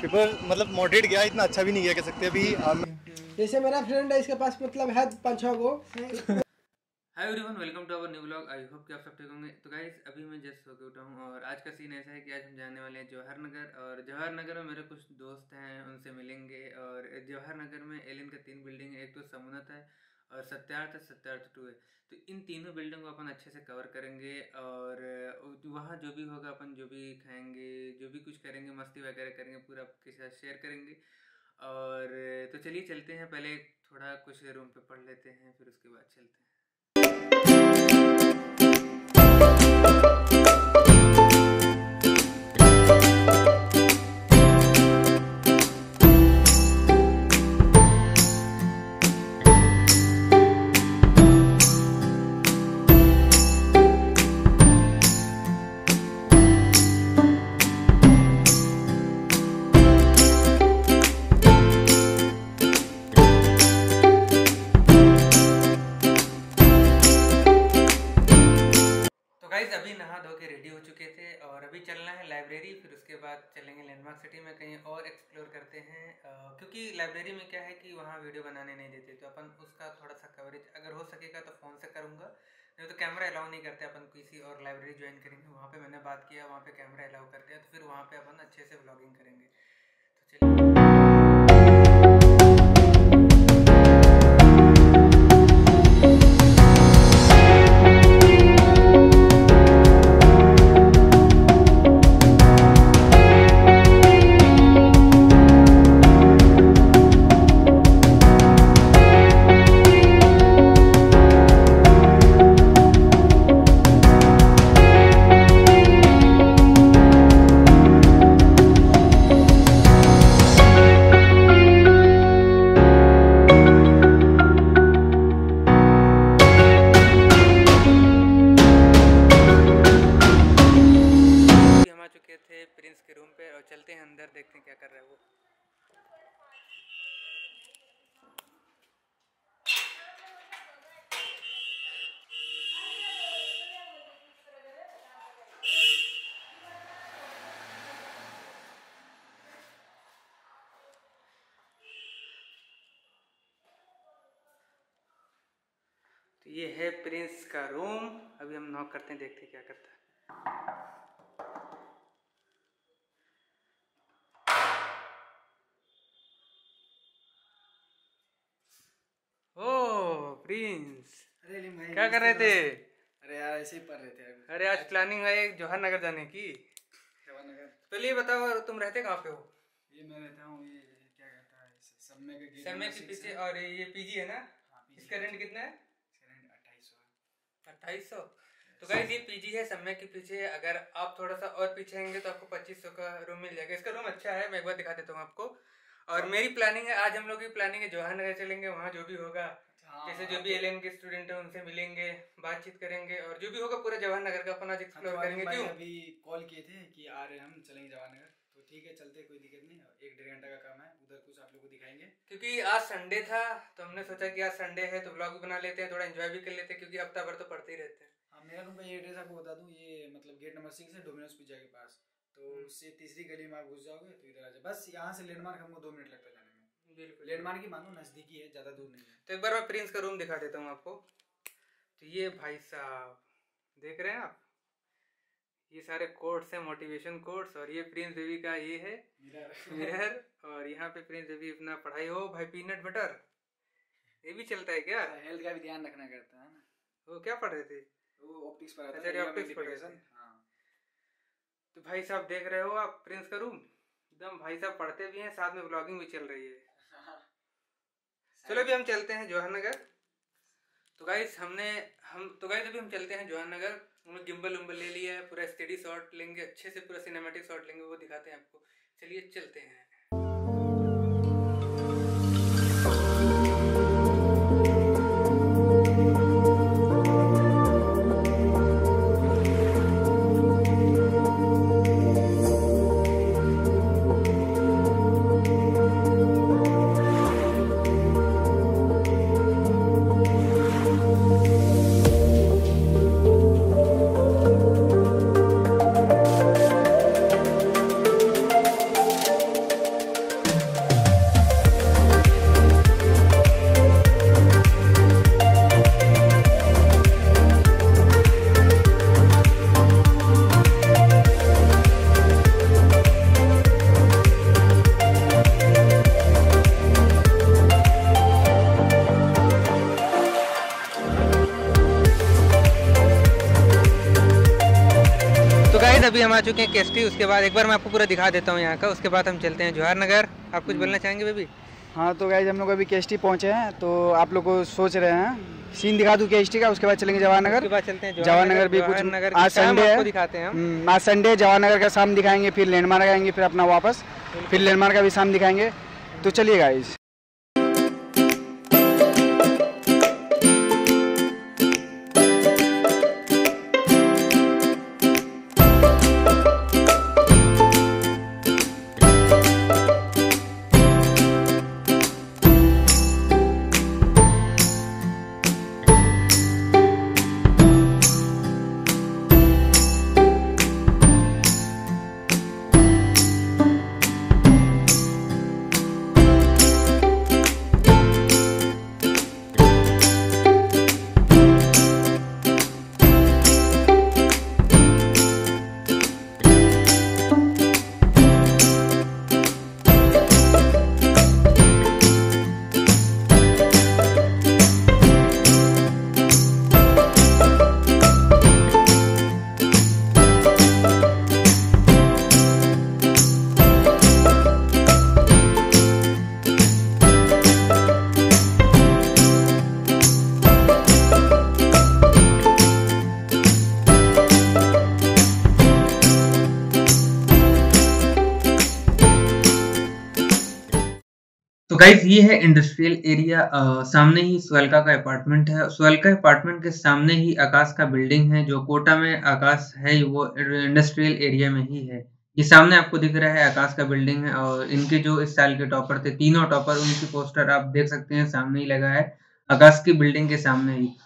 Paper मतलब moderate गया, इतना अच्छा भी नहीं गया कह सकते अभी। जैसे मेरा फ्रेंड है, इसके पास मतलब है 5-6 गो। Hi everyone, welcome to our new vlog. I hope कि आप सब ठीक होंगे। तो गाइस अभी मैं जस्ट होके उठा हूँ और आज का सीन ऐसा है कि आज हम जाने वाले हैं जवाहर नगर। और जवाहर नगर में मेरे कुछ दोस्त हैं, उनसे मिलेंगे। और जवाहर नगर में एलियन का 3 बिल्डिंग है, एक तो समुन्नत है और सत्यार्थ 2 है। तो इन तीनों बिल्डिंग को अपन अच्छे से कवर करेंगे और वहाँ जो भी होगा, अपन जो भी खाएंगे, जो भी कुछ करेंगे, मस्ती वगैरह करेंगे, पूरा आपके साथ शेयर करेंगे। और तो चलिए चलते हैं, पहले थोड़ा कुछ रूम पे पढ़ लेते हैं, फिर उसके बाद चलते हैं। अभी नहा धो के रेडी हो चुके थे और अभी चलना है लाइब्रेरी, फिर उसके बाद चलेंगे लैंडमार्क सिटी में, कहीं और एक्सप्लोर करते हैं। क्योंकि लाइब्रेरी में क्या है कि वहाँ वीडियो बनाने नहीं देते, तो अपन उसका थोड़ा सा कवरेज अगर हो सकेगा तो फ़ोन से करूँगा, नहीं तो कैमरा अलाउ नहीं करते। अपन किसी और लाइब्रेरी ज्वाइन करेंगे, वहाँ पर मैंने बात किया, वहाँ पर कैमरा अलाउ कर दिया, तो फिर वहाँ पर अपन अच्छे से व्लॉगिंग करेंगे। तो चलिए। प्रिंस के रूम पे और चलते हैं अंदर, देखते हैं क्या कर रहा है वो। तो ये है प्रिंस का रूम। अभी हम नॉक करते हैं, देखते हैं क्या करता है। प्रिंस, अरे भाई क्या कर रहे थे? अरे यार ऐसे ही पढ़ रहे थे। अरे आज प्लानिंग है जवाहर नगर जाने की। जवाहर नगर पहले ये बताओ, तुम रहते कहाँ पे हो? ये मैं रहता हूँ, ये क्या कहता है, समय के पीछे। और ये पीजी है ना? इसका रेंट कितना है? 2800। तो गाइस ये पीजी है समय के पीछे। अगर आप थोड़ा सा और पीछे आएंगे तो आपको 2500 का रूम मिल जाएगा। इसका रूम अच्छा है, मैं एक बार दिखा देता हूँ आपको। और मेरी प्लानिंग है, आज हम लोग की प्लानिंग है जवाहर नगर चलेंगे, वहाँ जो भी होगा, जैसे जो भी एलियन के स्टूडेंट हैं उनसे मिलेंगे, बातचीत करेंगे और जो भी होगा पूरा जवाहर नगर का अपन आज एक्सप्लोर करेंगे। क्यों अभी कॉल किए थे कि आ रहे हम चलेंगे जवाहर नगर, तो ठीक है चलते, कोई दिक्कत नहीं। 1-1.5 घंटा का काम है, उधर कुछ आप लोग को दिखाएंगे। क्योंकि आज संडे था तो हमने सोचा कि आज संडे है तो व्लॉग भी बना लेते हैं, थोड़ा एंजॉय भी कर लेते हैं, क्योंकि हफ्ता भर तो पढ़ते ही रहते हैं। हाँ, मेरा रूम का ये एड्रेस आपको बता दूं, ये मतलब गेट नंबर 6 है, डोमिनोज पिज्जा के पास। तो उससे तीसरी गली में आप घुस जाओगे तो इधर आ जाए। बस यहाँ से लैंडमार्क हमको 2 मिनट लगता है जाने में। बिल्कुल लैंडमार्क ही मानो, नजदीकी है, ज्यादा दूर नहीं है। तो एक बार मैं प्रिंस का रूम दिखा देता हूँ आपको। तो ये भाई साहब देख रहे हैं आप, ये सारे कोट्स हैं, मोटिवेशन कोट्स। और ये प्रिंस बेबी का ये है मिरर। और यहाँ पे प्रिंस बेबी अपना पढ़ाई हो भाई, पीनट बटर ये भी चलता है क्या? हेल्थ का भी ध्यान रखना करता है ना। वो क्या पढ़ रहे थे? वो ऑप्टिक्स पढ़ रहा था। ऑप्टिक्स पढ़ रहे थे। हाँ। तो भाई साहब देख रहे हो आप प्रिंस का रूम, एकदम भाई साहब पढ़ते भी हैं, साथ में व्लॉगिंग भी चल रही है। चलो अभी हम चलते हैं जवाहर नगर। तो गाइस अभी हम चलते हैं जवाहर नगर। हम गिम्बल उम्बल ले लिया है, पूरा स्टेडी शॉट लेंगे, अच्छे से पूरा सिनेमैटिक शॉट लेंगे, वो दिखाते हैं आपको। चलिए चलते हैं। अभी हम आ चुके हैं केएसटी। उसके बाद एक बार मैं आपको पूरा दिखा देता हूँ यहाँ का, उसके बाद हम चलते हैं जवाहर नगर। आप कुछ बोलना चाहेंगे बेबी? हाँ तो गाइज हम लोग अभी केएसटी पहुँचे हैं, तो आप लोग को सोच रहे हैं सीन दिखा दूँ केएसटी का, उसके बाद चलेंगे जवाहर नगर। उसके बाद चलते हैं जवाहर नगर भी कुछ आज संडे है, दिखाते हैं हम। आज संडे जवाहर नगर का शाम दिखाएंगे, फिर लैंडमार्क आएंगे, फिर अपना वापस, फिर लैंडमार्क का भी शाम दिखाएंगे। तो चलिए गाइज। तो गाइज ये है इंडस्ट्रियल एरिया, सामने ही स्वेल्का का अपार्टमेंट है। स्वेल्का अपार्टमेंट के सामने ही आकाश का बिल्डिंग है, जो कोटा में आकाश है वो इंडस्ट्रियल एरिया में ही है। ये सामने आपको दिख रहा है आकाश का बिल्डिंग है, और इनके जो इस साल के टॉपर थे, तीनों टॉपर, उनकी पोस्टर आप देख सकते हैं सामने ही लगा है, आकाश की बिल्डिंग के सामने ही।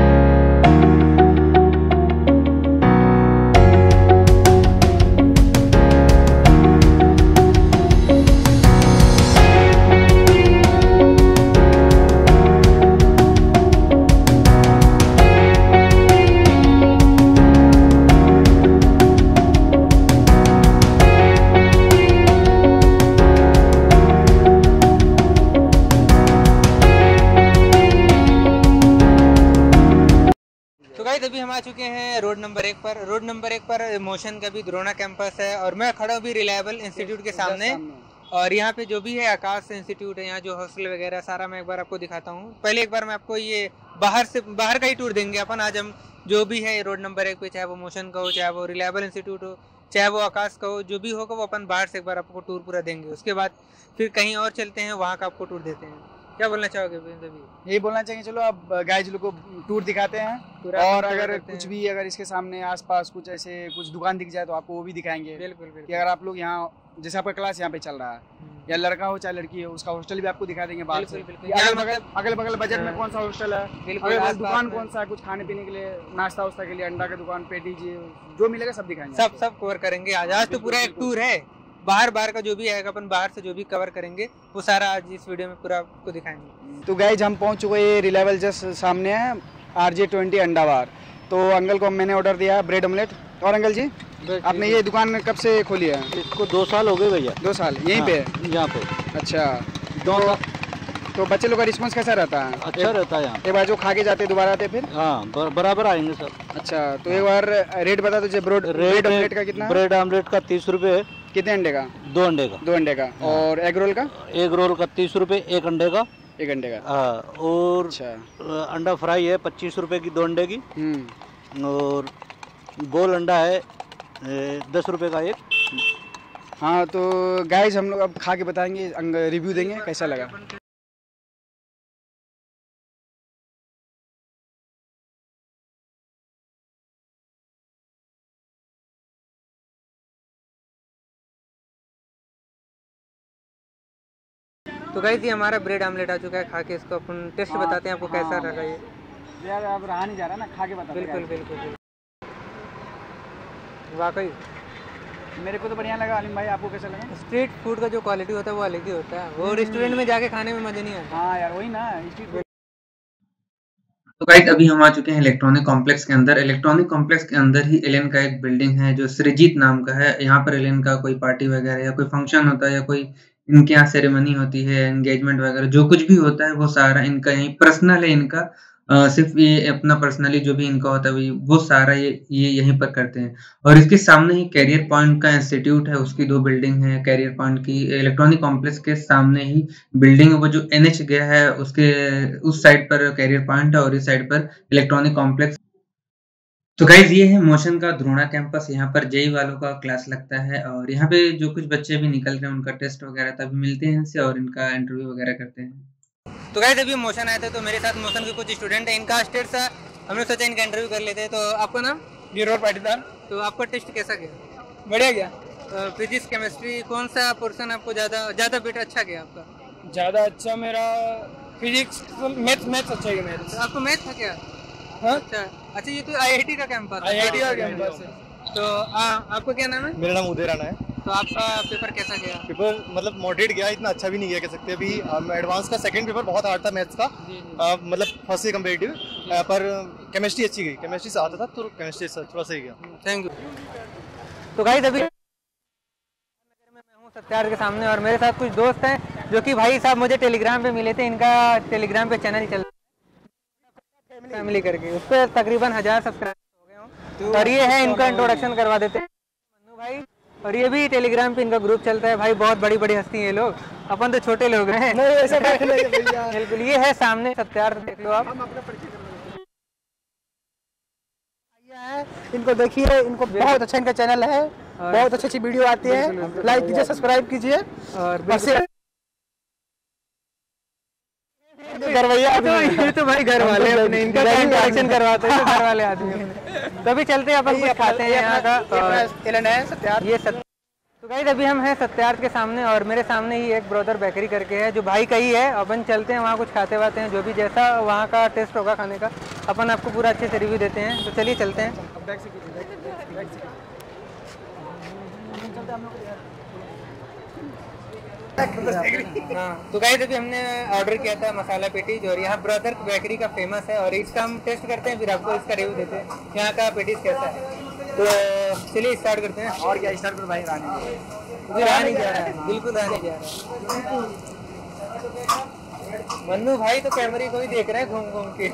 अभी हम आ चुके हैं रोड नंबर 1 पर। रोड नंबर 1 पर मोशन का भी द्रोणा कैंपस है, और मैं खड़ा हूँ भी रिलायबल इंस्टीट्यूट के सामने। और यहाँ पे जो भी है आकाश इंस्टीट्यूट है, यहाँ जो हॉस्टल वगैरह सारा मैं एक बार आपको दिखाता हूँ। पहले एक बार मैं आपको ये बाहर का ही टूर देंगे अपन आज हम। जो भी है रोड नंबर 1 पे, चाहे वो मोशन का हो, चाहे वो रिलायबल इंस्टीट्यूट हो, चाहे वो आकाश का हो, जो भी होगा वो अपन बाहर से एक बार आपको टूर पूरा देंगे। उसके बाद फिर कहीं और चलते हैं, वहाँ का आपको टूर देते हैं। क्या बोलना चाहोगे? यही बोलना चाहिए। चलो अब गाइज लोग को टूर दिखाते हैं, और अगर कुछ भी अगर इसके सामने आसपास कुछ ऐसे कुछ दुकान दिख जाए तो आपको वो भी दिखाएंगे। बिल्कुल कि अगर आप लोग यहाँ, जैसे आपका क्लास यहाँ पे चल रहा है, या लड़का हो चाहे लड़की हो, उसका हॉस्टल भी आपको दिखा देंगे बाहर से। अगल बगल बजट में कौन सा हॉस्टल है, दुकान कौन सा है, कुछ खाने पीने के लिए, नाश्ता वास्ता के लिए, अंडा की दुकान, पेटी जी जो मिलेगा सब दिखाएंगे। सब कवर करेंगे आज तो पूरा एक टूर है। बाहर का जो भी आएगा अपन बाहर से जो भी कवर करेंगे वो सारा आज इस वीडियो में पूरा आपको दिखाएंगे। तो गाइज हम पहुंच चुके हैं, रिलायबल जस्ट सामने है, RJ20 अंडा बार। तो अंकल को मैंने ऑर्डर दिया ब्रेड ऑमलेट। और अंकल जी आपने ये दुकान कब से खोली है? इसको 2 साल हो गए भैया। 2 साल यहीं पे? यहाँ पे। अच्छा, तो बच्चे लोग का रिस्पॉन्स कैसा रहता है? अच्छा रहता है यहाँ। एक बार जो खा के जाते दोबारा आते फिर? हाँ बराबर आएंगे सर। अच्छा, तो एक बार रेट बता दो। ब्रेड ऑमलेट का कितना? ब्रेड ऑमलेट का 30 रुपए है। कितने अंडे का? 2 अंडे का। 2 अंडे का। और एग रोल का? एग रोल का 30 रुपए, 1 अंडे का। 1 अंडे का। और अच्छा, अंडा फ्राई है 25 रुपए की 2 अंडे की। और गोल अंडा है 10 रुपए का 1। हाँ तो गाइज हम लोग अब खा के बताएंगे, रिव्यू देंगे कैसा लगा। तो गाइस ये हमारा ब्रेड ऑमलेट आ चुका है, खा के इसको अपन टेस्ट बताते हैं आपको कैसा लगा ये। यार अब रहा नहीं जा रहा ना, खा के बता। बिल्कुल वाकई मेरे को तो बढ़िया लगा। आलिम भाई आपको कैसा लगा? स्ट्रीट फूड का जो क्वालिटी होता है वो अलग ही होता है, वो रेस्टोरेंट में जाके खाने में मजा नहीं आता। हाँ यार वही ना, स्ट्रीट फूड। तो गाइस अभी हम आ चुके हैं इलेक्ट्रॉनिक कॉम्प्लेक्स के अंदर। इलेक्ट्रॉनिक कॉम्प्लेक्स के अंदर ही एलेन का एक बिल्डिंग है जो सृजित नाम का है। यहाँ पर एलेन का कोई पार्टी वगैरह या कोई फंक्शन होता है या कोई इनके यहाँ सेरेमनी होती है, एंगेजमेंट वगैरह जो कुछ भी होता है वो सारा इनका यहीं पर्सनल है इनका। सिर्फ ये अपना पर्सनली जो भी इनका होता है वो सारा ये यहीं पर करते हैं। और इसके सामने ही कैरियर पॉइंट का इंस्टीट्यूट है, उसकी 2 बिल्डिंग है। कैरियर पॉइंट की इलेक्ट्रॉनिक कॉम्प्लेक्स के सामने ही बिल्डिंग है, वो जो NH गया है उसके उस साइड पर कैरियर पॉइंट है और इस साइड पर इलेक्ट्रॉनिक कॉम्प्लेक्स। तो गाइज ये है मोशन का द्रोणा कैंपस। यहाँ पर जेई वालों का क्लास लगता है और यहाँ पे जो कुछ बच्चे भी निकल रहे हैं उनका टेस्ट वगैरह तभी मिलते हैं इनसे और इनका इंटरव्यू वगैरह करते हैं। तो गाइस अभी मोशन आए थे तो मेरे साथ मोशन के कुछ स्टूडेंट हैं, इनका टेस्ट था, हमने सोचा इनका इंटरव्यू कर लेते हैं। तो आपका नाम? गिरोर पाटीदार। तो आपका टेस्ट कैसा गया? बढ़िया गया। फिजिक्स केमिस्ट्री कौन सा पोर्शन आपको ज़्यादा बेटा अच्छा गया आपका? ज़्यादा अच्छा मेरा फिजिक्स, मैथ्स अच्छा गया। मैथ्स आपको मैथ था क्या? हाँ अच्छा ये तो IIT का कैंपस है। तो आपका क्या नाम है? मेरा नाम उदय राणा है। तो आपका पेपर कैसा गया? पेपर मतलब मॉडरेट गया, इतना अच्छा भी नहीं गया कह सकते। अभी एडवांस का सेकंड पेपर बहुत हार्ड था मैथ्स का, मतलब फर्स्ट से कंपेरेटिव, पर केमिस्ट्री अच्छी गई, केमिस्ट्री से आता था तो केमिस्ट्री से थोड़ा सही गया। Thank you. तो गाइस अभी मैं हूँ सत्यार्थ के सामने और मेरे साथ कुछ दोस्त हैं जो कि भाई साहब मुझे टेलीग्राम पे मिले थे। इनका टेलीग्राम पे चैनल चल फैमिली करके, उस पर तकरीबन 1000 सब्सक्राइबर हो गए हों। और ये है इनका इंट्रोडक्शन करवा देते हैं मन्नू भाई। और ये भी टेलीग्राम पे इनका ग्रुप चलता है भाई, बहुत बड़ी बड़ी हस्ती है ये लोग, अपन तो छोटे लोग हैं। बिल्कुल ये है सामने सत्यार्थ, देख लो आप। इनको देखिए, इनको बहुत अच्छा इनका चैनल है, बहुत अच्छी अच्छी वीडियो आती है, लाइक कीजिए, सब्सक्राइब कीजिए। और ये तो भाई घर वाले अपने, इनका इंट्रोडक्शन करवाते हैं घर वाले आदमी। तो अभी चलते हैं अपन कुछ खाते हैं यहाँ का। ये तो गाइस अभी हम हैं सत्यार्थ के सामने और मेरे सामने ही एक ब्रदर बेकरी करके है जो भाई का ही है। अपन चलते हैं वहाँ कुछ खाते वाते हैं, जो भी जैसा वहाँ का टेस्ट होगा खाने का अपन आपको पूरा अच्छे से रिव्यू देते हैं। तो चलिए चलते हैं। हाँ तो गाइस अभी हमने ऑर्डर किया था मसाला पेटीज और यहाँ ब्रदर बेकरी का फेमस है और इसका हम टेस्ट करते हैं, फिर आपको इसका रिव्यू देते हैं यहाँ का पेटीज कैसा है। तो चलिए स्टार्ट करते हैं। और क्या स्टार्ट करो भाई? रहा नहीं जा रहा है, बिल्कुल रहा नहीं जा रहा है। मन्नू भाई तो कैमरे को ही देख रहे हैं घूम घूम के।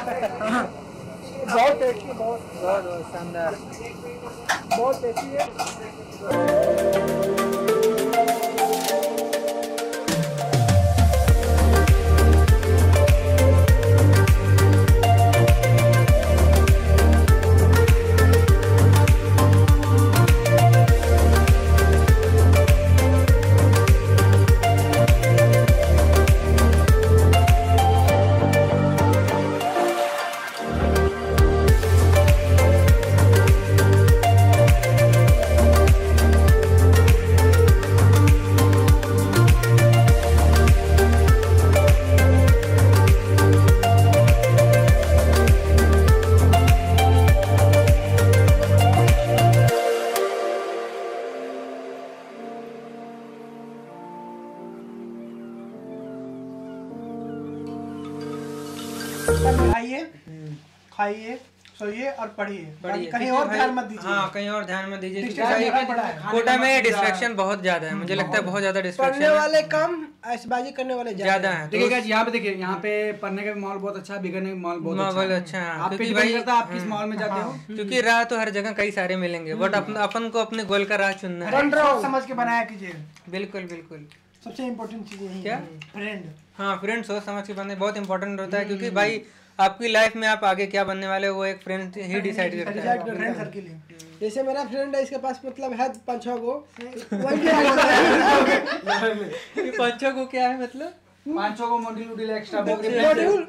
बहुत टेस्टी, बहुत शानदार, बहुत टेस्टी है। आइए, खाइए, सोइए और पढ़िए, कहीं और ध्यान मत दीजिए। हाँ कहीं और ध्यान मत दीजिए क्योंकि कोटा में डिस्ट्रैक्शन बहुत ज्यादा है, मुझे लगता है बहुत ज्यादा डिस्ट्रैक्शन। पढ़ने वाले कम, ऐशबाजी करने वाले ज्यादा है। देखिए गाइस यहाँ पे देखिए, यहाँ पे पढ़ने का माहौल बहुत अच्छा है, बिगड़ने का माहौल बहुत अच्छा है। आप पे डिपेंड करता है आप किस माहौल में जाते हो, क्योंकि राह तो हर जगह कई सारे मिलेंगे बट अपन को अपने गोल का राह चुनना है। सोच समझ के बनाया कीजिए। बिल्कुल बिल्कुल, सबसे इम्पोर्टेंट चीज यही क्या? फ्रेंड। हाँ फ्रेंड सोच समझ के बनने बहुत इंपॉर्टेंट होता है क्योंकि भाई आपकी लाइफ में आप आगे क्या बनने वाले हो वो एक फ्रेंड ही डिसाइड करता है। फ्रेंड सर्किल है। जैसे मेरा फ्रेंड है, इसके पास मतलब है 5-6 गो। 5-6 को क्या है मतलब? 500 को मॉड्यूल एक्स्ट्रा मॉड्यूल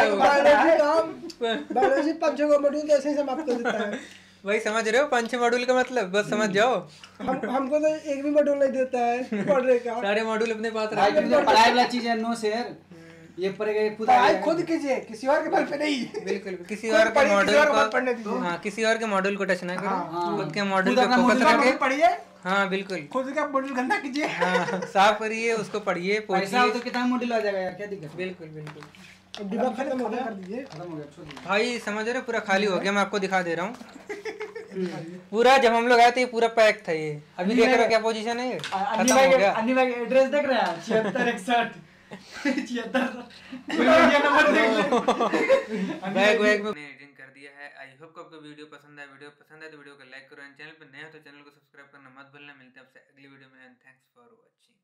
5-6 गो मॉड्यूल तो ऐसे ही समाप्त कर देता है। वही समझ रहे हो 5-6 मॉड्यूल का मतलब, बस समझ जाओ। हमको तो एक भी मॉड्यूल नहीं देता है पढ़ने का। सारे मॉड्यूल अपने पास भाई जो पढ़ाई वाला चीज है नो शेयर, ये पढ़ेगा खुद पढ़ाई खुद कीजिए, किसी और के बल पे नहीं। बिल्कुल, किसी और के मॉड्यूल को, हाँ किसी और के मॉड्यूल को टच ना करो, खुद के मॉड्यूल पे फोकस रखें। पढ़िए, हाँ बिल्कुल, खुद का मॉड्यूल गंदा कीजिए, हाँ साफ करिए उसको, पढ़िए पैसा तो कितना मॉड्यूल आ जाएगा यार, क्या दिक्कत? बिल्कुल बिल्कुल। अब डिब्बा खत्म हो गया, कर दीजिए। खत्म हो गया भाई समझ रहे पूरा खाली हो गया, मैं आपको दिखा दे रहा हूँ पूरा। जब हम लोग आए थे ये पूरा पैक था, ये अभी देख रहे हो क्या पोजीशन है, खत्म हो गया। अन्नी भाई एड्रेस देख रहे हैं 7661। बैग में एडिटिंग कर दिया है। आई होप को आपको वीडियो पसंद आया। वीडियो पसंद आए तो वीडियो को लाइक करो एंड चैनल पर नए हो तो चैनल को सब्सक्राइब करना मत भूलना। मिलते हैं आपसे अगली वीडियो में एंड थैंक्स फॉर वॉचिंग।